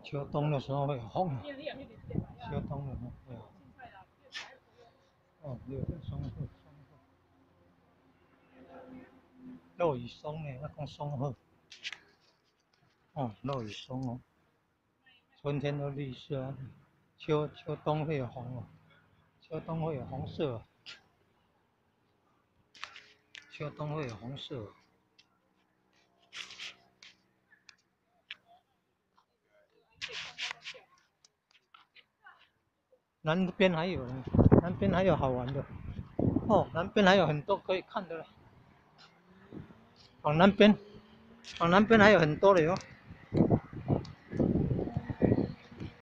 秋冬的时候会有风，秋冬的时候会有。哦，有松鹤，落羽松呢，那讲松鹤。哦，落羽松哦，春天都绿色啊，秋冬会有红哦，秋冬会有红色哦，秋冬会有红色哦。南边还有呢，南边还有好玩的哦，南边还有很多可以看的了。往南边还有很多的哟。